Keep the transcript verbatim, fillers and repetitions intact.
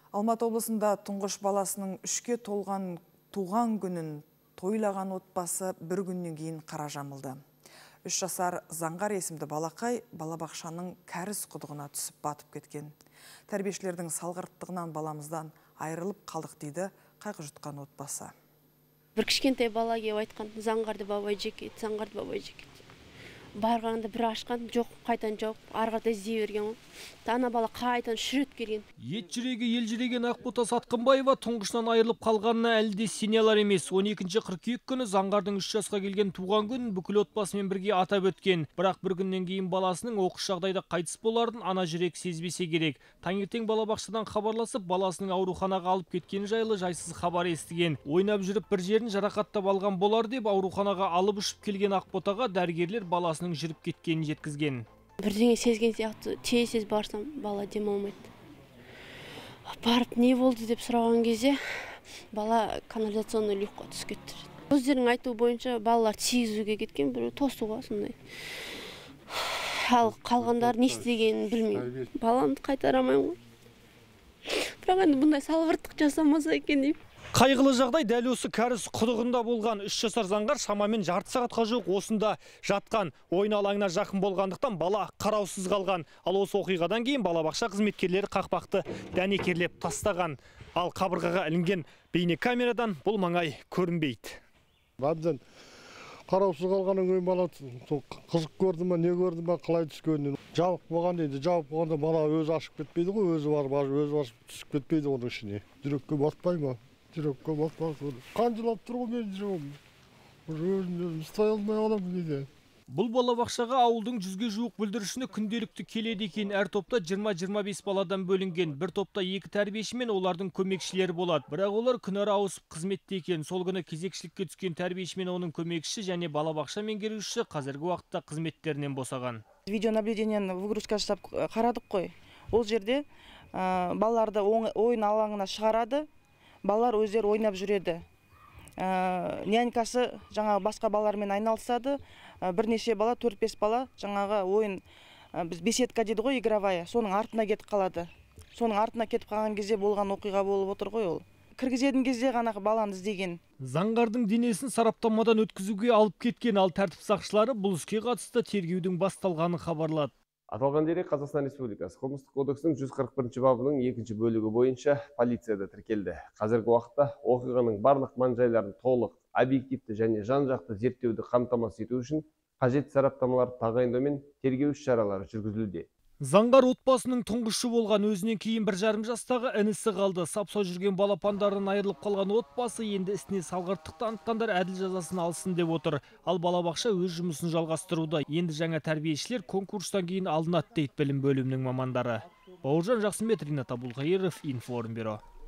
Алматы облысында тұңғыш баласының үшке толған туған күнін тойлаған отбасы бір күннен кейін қара жамылды. Үш жасар Заңғар есімді балақай балабақшаның кәріз құдығына түсіп батып кеткен. Тәрбиешілердің салғырттығынан баламыздан айырылып қалдық дейді қайғы жұтқан отбасы. Бір кішкентай бала келіп айтқан, Заңғарды бабай жекет, Заңғарды бабай жекет. Барғанда бір ашқан, жоқ, қайтан жоқ, арғарда іздей берген ол. Ана бала қайтан шүрет келген. Ет жүрегі ел жүреген Ақбота Сатқынбаева тұңғышынан айырылып қалғанына әлі де сене алар емес. он екінші қыркүйек күні Заңғардың үш жасқа келген туған күнін бүкіл отбасымен бірге атап өткен. Бірақ бір күннен кейін баласының оқыс жағдайда қайтыс боларын ана жүрек сезбесе керек. Таңертең балабақшадан хабарласып, баласының ауруханаға алып кеткені жайлы жайсыз хабар естіген. Ойнап жүріп бір жерін жарақаттап алған болар деп ауруханаға алып ұшып келген Ақботаға дәрігерлер баласының жүріп кеткенін жеткізген. Бірдеңе сезген сияқты, тез-тез барсам, бала демалмайды. Барып не болды деп сұраған кезде, бала канализационный люкқа түсіп кетті. Өздерінің айтуы бойынша балалар тигізуге кеткен, бір тосуға сондай. Ал қалғандар не істегенін білмеймін. Баламды қайтарамаймын ғой. Бірақ енді бұндай салғырттық жасамаса екен деймін. Қайғылы жағдай дәл осы кәріз құдығында болған. Үш жасар Заңғар шамамен жарты сағатқа жуық осында жатқан. Ойын алаңына жақын болғандықтан бала қараусыз қалған. Ал осы оқиғадан кейін балабақша қызметкерлері қақпақты дәнекерлеп тастаған. Ал қабырғаға ілінген бейне камерадан бұл маңай көрінбейді. Бәбден қараусыз қалғаннан кейін бала қызық көрді ма, не көрді ма, қалай түскенін. Жабық болған дейді. Жабық болғанда бала өзі ашып кетпейді ғой, өзі бар, өзі бар, түсіп кетпейді оның ішіне. Жүрекке батпай ма? Жүрекке батпай. Қанжылап тұр ғой мен жүрегім. Өзім ұстай алмай қаламын дейді. Бұл балабақшаға ауылдың жүзге жуық бүлдіршіні күнделікті келеді екен. Әр топта жиырма жиырма бес баладан бөлінген. Бір топта екі тәрбиеші мен олардың көмекшілері болады. Бірақ олар күнара ауысып қызметте екен. Сол күні кезекшілікке түскен тәрбиеші мен оның көмекшісі және балабақша меңгерушісі қазіргі уақытта қызметтерінен босаған. Видеонаблюдениені выгрузка жасап қарадық қой. Ол жерде балаларды ойын алаңына шығарады. Балалар өздері ойнап жүреді. Нянькасы жаңағы басқа балалармен айналысады. Бірнеше бала, төрт-бес бала жаңағы ойын, біз беседка дейді ғой, игровая, соның артына кетіп қалады. Соның артына кетіп қалған кезде болған оқиға болып отыр ғой ол. Кіргізетін кезде ғана баланы іздеген. Заңғардың денесін сараптамадан өткізуге алып кеткен, ал тәртіп сақшылары бұл іске қатысты тергеудің басталғанын хабарлады. Аталған дерек Қазақстан Республикасы Қылмыстық кодексінің жүз қырық бірінші бабының екінші бөлігі бойынша полицияда тіркелді. Қазіргі уақытта оқиғаның барлық мән-жайларын толық, объективті және жан-жақты зерттеуді қамтамасыз ету үшін қажет сараптамалар тағайындау мен тергеу іс-шаралары жүргізілуде. Заңғар отбасының тұңғышы болған, өзінен кейін бір жарым жастағы інісі қалды. Сапсау жүрген балапандарынан айырылып қалған отбасы енді ісіне салғырттық танытқандар әділ жазасын алсын деп отыр. Ал балабақша өз жұмысын жалғастыруда. Енді жаңа тәрбиешілер конкурстан кейін алынады дейді білім бөлімінің мамандары. Бауыржан Жақсымбет, Ринат Абулқайыров, Информбюро.